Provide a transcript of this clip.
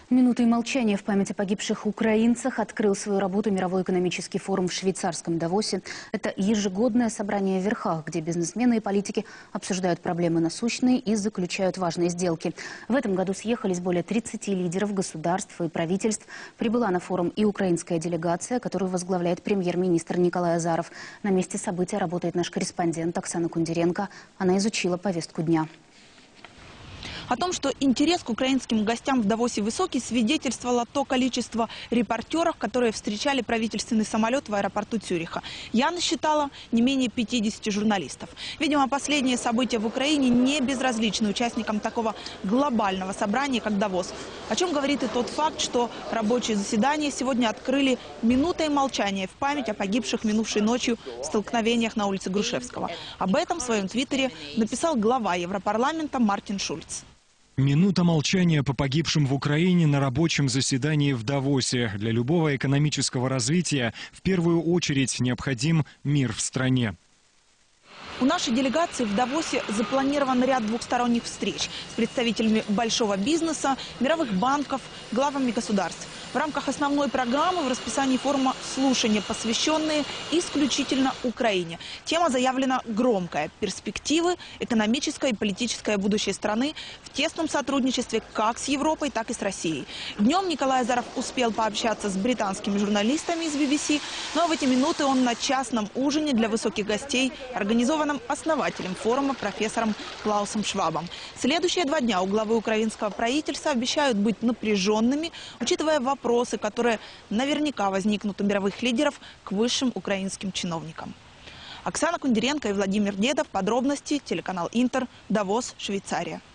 Минутой молчания в память о погибших украинцах открыл свою работу Мировой экономический форум в швейцарском Давосе. Это ежегодное собрание в верхах, где бизнесмены и политики обсуждают проблемы насущные и заключают важные сделки. В этом году съехались более 30 лидеров государств и правительств. Прибыла на форум и украинская делегация, которую возглавляет премьер-министр Николай Азаров. На месте события работает наш корреспондент Оксана Кундеренко. Она изучила повестку дня. О том, что интерес к украинским гостям в Давосе высокий, свидетельствовало то количество репортеров, которые встречали правительственный самолет в аэропорту Цюриха. Я насчитала не менее 50 журналистов. Видимо, последние события в Украине не безразличны участникам такого глобального собрания, как Давос. О чем говорит и тот факт, что рабочие заседания сегодня открыли минутой молчания в память о погибших минувшей ночью столкновениях на улице Грушевского. Об этом в своем твиттере написал глава Европарламента Мартин Шульц. Минута молчания по погибшим в Украине на рабочем заседании в Давосе. Для любого экономического развития в первую очередь необходим мир в стране. У нашей делегации в Давосе запланирован ряд двухсторонних встреч с представителями большого бизнеса, мировых банков, главами государств. В рамках основной программы в расписании форума слушания, посвященные исключительно Украине. Тема заявлена громкая – перспективы, экономическое и политическое будущее страны в тесном сотрудничестве как с Европой, так и с Россией. Днем Николай Азаров успел пообщаться с британскими журналистами из BBC, но в эти минуты он на частном ужине для высоких гостей, организованном основателем форума профессором Клаусом Швабом. Следующие 2 дня у главы украинского правительства обещают быть напряженными, учитывая вопросы, которые наверняка возникнут у мировых лидеров к высшим украинским чиновникам. Оксана Кундеренко и Владимир Дедов. Подробности. Телеканал Интер. Давос, Швейцария.